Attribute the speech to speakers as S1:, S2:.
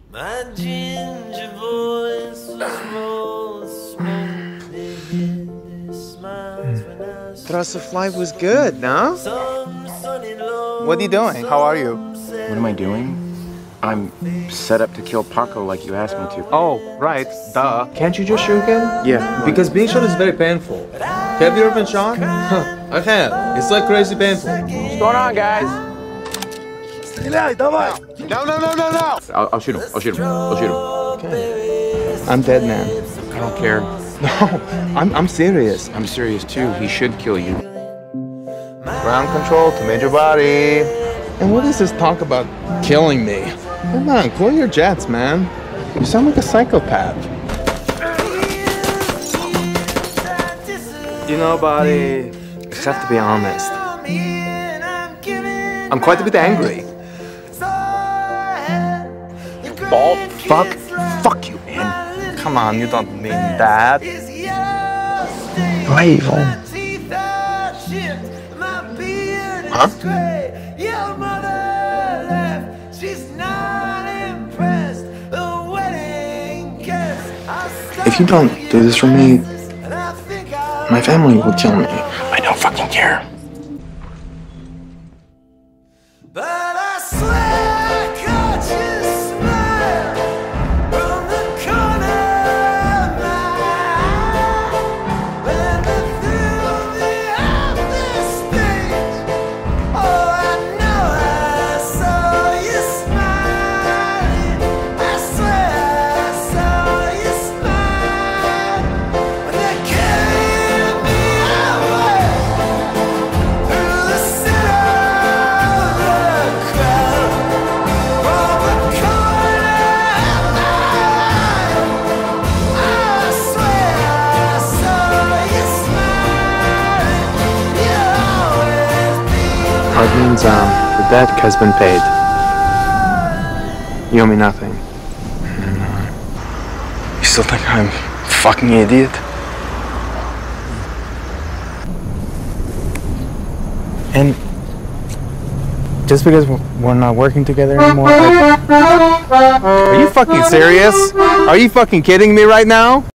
S1: My ginger voice was roll smoke. They hid their smiles when I
S2: Trust of life was good, no? What are you doing? How are you?
S3: What am I doing? I'm set up to kill Paco like you asked me to.
S2: Oh, right. Duh.
S4: Can't you just shoot him?
S3: Yeah.
S4: Because being shot is very painful. Have you ever been shot? Huh, I have. It's like crazy painful.
S3: What's going on, guys?
S2: No.
S3: I'll shoot him. I'll shoot him. I'll shoot him.
S2: Okay. I'm dead, man.
S3: I don't care.
S2: No, I'm serious.
S3: I'm serious too. He should kill you.
S2: Ground control to major body. And what is this talk about killing me? Come on, cool your jets, man. You sound like a psychopath. You know, buddy, I have to be honest. I'm quite a bit angry.
S3: Bald fuck. Fuck you, man.
S2: Come on, you don't mean that. Brave, Huh? If you don't do this for me, my family will kill me.
S3: I don't fucking care.
S2: It means the debt has been paid. You owe me nothing. And, you still think I'm a fucking idiot? And just because we're not working together anymore, are you fucking serious? Are you fucking kidding me right now?